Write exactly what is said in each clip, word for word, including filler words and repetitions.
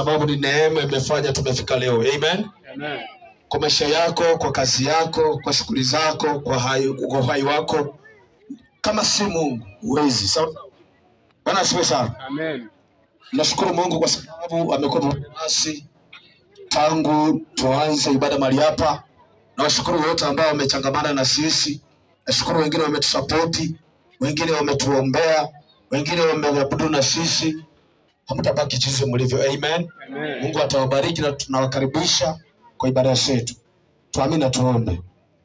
sababu ni neema imefanya tumefika leo. Amen. Amen. Kwa maisha yako, kwa kazi yako, kwa shughuli zako, kwa hai, kwa uhai wako, kama si Mungu huwezi. Sawa? Bwana asifiwe sana. Amen. Nashukuru Mungu kwa sababu amekuwa pamoja nasi tangu tuanze ibada mahali hapa. Na washukuru wote ambao wamechangamana na sisi. Nashukuru wengine wametusapoti, wengine wametuombea, wengine wameabudu na sisi. Hamtabaki jinsi mlivyo. Amen. Amen. Mungu atawabariki na tunawakaribisha kwa ibada yetu. Tuamini na tuombe.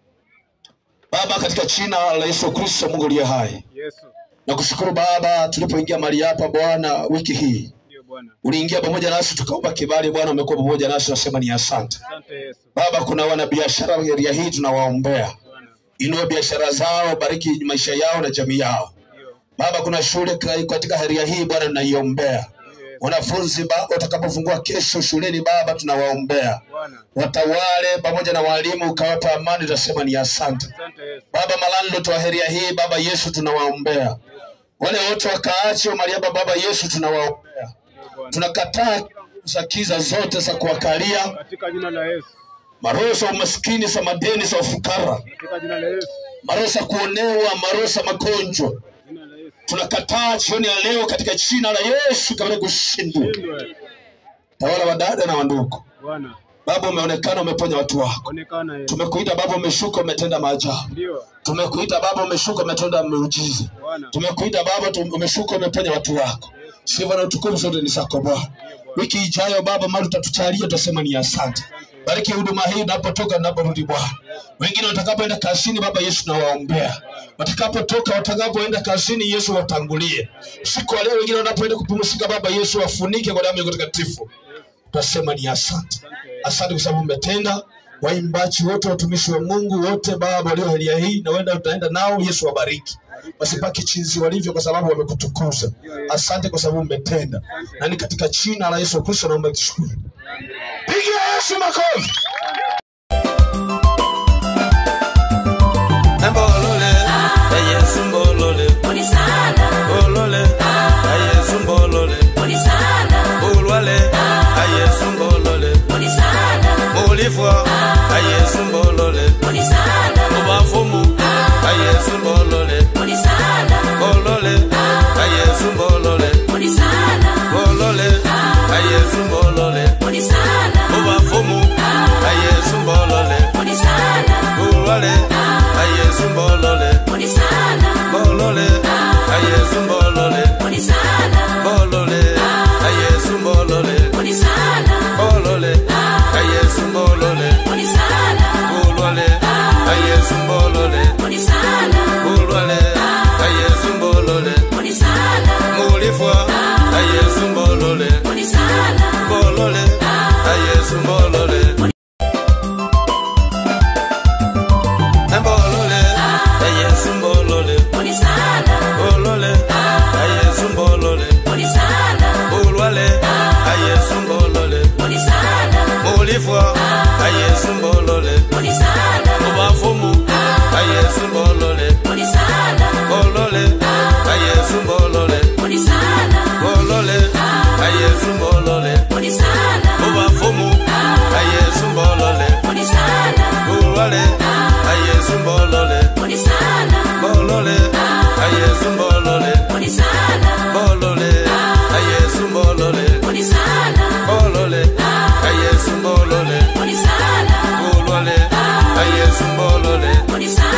Baba, katika jina la Yesu Kristo Mungu aliye hai. Yesu. Nakushukuru Baba, tulipoingia mahali hapa Bwana wiki hii. Ndio Bwana. Uliingia pamoja nasi tukaomba kibali Bwana, umekuwa pamoja nasi, nasema ni asante. Asante Yesu. Baba, kuna wana biashara wa area hii tunawaombea. Bwana. Inua biashara zao, bariki maisha yao na jamii yao. Ndio. Baba, kuna shule katika area hii Bwana naiombea. Wanafunzi Baba watakapofungua kesho shuleni Baba tunawaombea. Bwana. Watawale pamoja na walimu ukawapa amani, tunasema ni asante. Asante Yesu. Baba, malando wa area hii Baba Yesu tunawaombea. Wale wote wakaache mahali hapa Baba Yesu tunawaombea. Tunakataa kusakiza zote za kuwakalia katika jina la Yesu. Maroho za umaskini, za madeni, za ufukara. Katika jina la Yesu. Maroho za kuonewa, maroho za magonjwa. Jina la Yesu. Tunakataa jioni ya leo katika jina la Yesu kabla kushindwa. Tawala wadada na wandugu. Bwana. Baba, umeonekana umetonya watu wako. Onekana Yesu. Tumekuita Baba, umeshuka umetenda maajabu. Ndio. Tumekuita Baba, umeshuka umetenda muujiza. Bwana. Tumekuita Baba, umeshuka umeponya watu wako. Sifa na utukufu zote ni zako Bwana. Wiki ijayo Baba, mali utatuchalia tutasema ni asante. Bariki huduma hii napotoka naporudi Bwana. Wengine watakapoenda kazini Baba Yesu nawaombea. Watakapotoka watakapoenda kazini Yesu watangulie. Siku leo wengine wanapoenda kupumzika Baba Yesu wafunike kwa damu yako takatifu. Tutasema ni asante. Asante kwa sababu umetenda. Waimbaji wote, watumishi wa Mungu wote Baba walio area hii na wenda utaenda nao, Yesu wabariki. Wasibaki chinzi walivyo kwa sababu wamekutukuza. Asante kwa sababu umetenda. Na ni katika jina la Yesu Kristo naomba kushukuru. Pigia Yesu makofi. Mbolole, Yesu mbolole. Poni sana. Mbolole, Yesu mbolole. Poni sana. Ulwale, Yesu mbolole. Poni sana. Mulifwa, Yesu mbolole. Poni sana. Mubafumu, Yesu mbolole. Poni sana. Mbolole, Yesu mbolole. Poni sana. Mbolole, Yesu mbolole. Poni sana. Mubafumu, Yesu mbolole. Poni sana. Ulwale, Yesu mbolole. Poni sana. Mbolole, Yesu mbolole. Poni sana. Mbolole, Yesu mbolole. Poni sana. Mbolole, Yesu mbolole. Poni sana. Ulwale, Yesu mbolole. Poni sana. Ulwale, Yesu mbolole. Poni sana. Mulifwa, Yesu mbolole. Poni sana. Mbolole, Yesu mbolole. Mbolole, Yesu mbolole. Poni sana. Mbolole, Yesu mbolole. Poni sana. Ulwale, Yesu mbolole. Poni sana. Mulifwa, Yesu mbolole. Poni sana. Mubafumu, Yesu mbolole. Poni sana. Mbolole, Yesu mbolole. Poni sana. Mbolole, Yesu mbolole. Poni sana. Mubafumu, Yesu mbolole. Poni sana. Ulwale, Yesu mbolole. Poni sana. Mbolole, Yesu mbolole. Poni sana. Mbolole, Yesu mbolole. Poni sana. Mbolole, Yesu mbolole. Poni sana. Ulwale, Yesu mbolole. Poni sana.